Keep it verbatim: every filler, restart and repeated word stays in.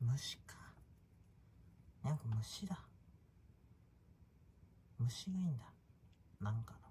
虫か。なんか虫だ。虫がいいんだ。なんかの。